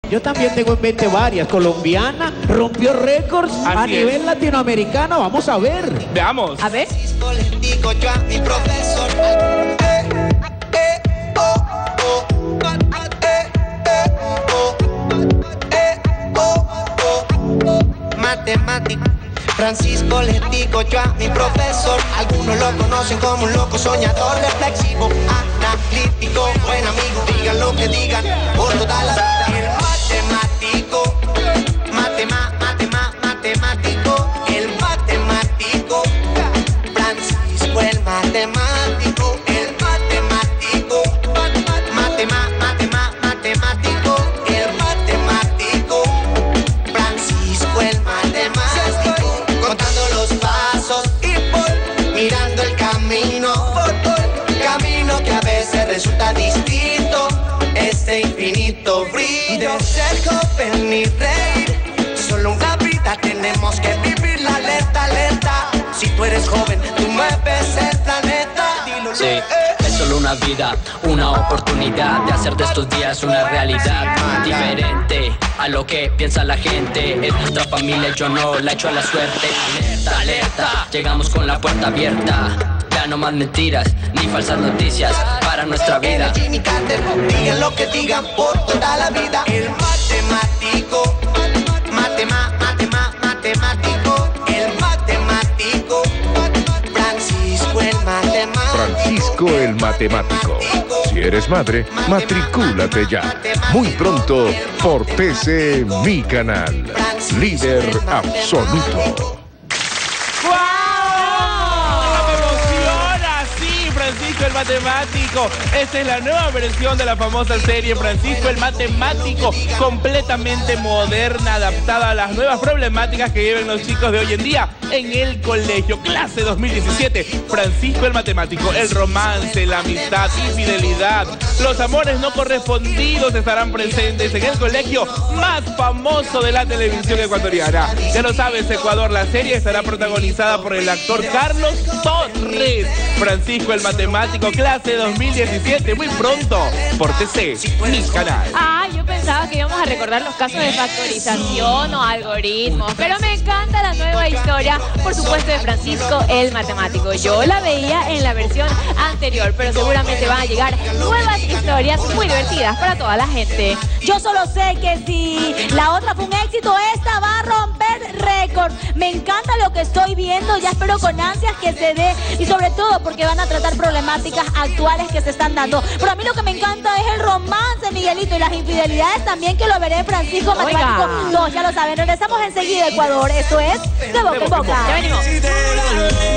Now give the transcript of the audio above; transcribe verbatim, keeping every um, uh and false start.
Yo también tengo en mente varias. Colombiana, rompió récords a Así nivel es. latinoamericano. Vamos a ver. Veamos. A ver. Digo yo a mi profesor. Eh, eh, oh, oh. Eh, eh, oh. Eh, oh, oh. Matemático. Francisco le digo yo a mi profesor. Algunos lo conocen como un loco soñador, reflexivo, analítico, buen amigo. Digan lo que digan, por toda la vida. El matemático, matema, matema, matemático. El matemático, Francisco el matemático. El matemático, matema, matema, matemático. El matemático, Francisco el matemático. Contando los pasos y por mirando el camino, por, por camino que a veces resulta distinto. Este infinito brillo, ser joven y reír. Solo una vida tenemos que vivirla alerta, alerta. Si tú eres joven, tú mueves el planeta. Dilo, Sí, eh. es solo una vida, una oportunidad de hacer de estos días una realidad diferente a lo que piensa la gente. Es nuestra familia, yo no la echo a la suerte. Alerta, alerta, llegamos con la puerta abierta. Ya no más mentiras ni falsas noticias para nuestra vida. Jimmy Carter, digan lo que digan por toda la vida. El matemático, matema, matema, matemático. El matemático, Francisco el matemático. Francisco el matemático. Si eres madre, matricúlate ya. Muy pronto por T C Mi Canal. Líder absoluto. Francisco el Matemático. Esta es la nueva versión de la famosa serie Francisco el Matemático, completamente moderna, adaptada a las nuevas problemáticas que viven los chicos de hoy en día en el colegio. Clase dos mil diecisiete, Francisco el Matemático. El romance, la amistad, infidelidad, los amores no correspondidos estarán presentes en el colegio más famoso de la televisión ecuatoriana. Ya lo sabes, Ecuador, la serie estará protagonizada por el actor Carlos Torres. Francisco el Matemático, clase dos mil diecisiete, muy pronto por T C, Mi Canal. Ah, yo pensaba que íbamos a recordar los casos de factorización o algoritmos, pero me encanta la nueva historia, por supuesto, de Francisco el Matemático. Yo la veía en la versión anterior, pero seguramente van a llegar nuevas historias muy divertidas para toda la gente. Yo solo sé que si la otra fue un éxito, esta va a romper récord. Me encanta lo que estoy viendo, ya espero con ansias que se dé, y sobre todo porque van a tratar problemáticas actuales que se están dando. Pero a mí lo que me encanta es el romance, Miguelito, y las infidelidades también, que lo veré en Francisco Matemático. Todos ya lo saben. Regresamos enseguida a Ecuador. Esto es De Boca en Boca. Ya venimos.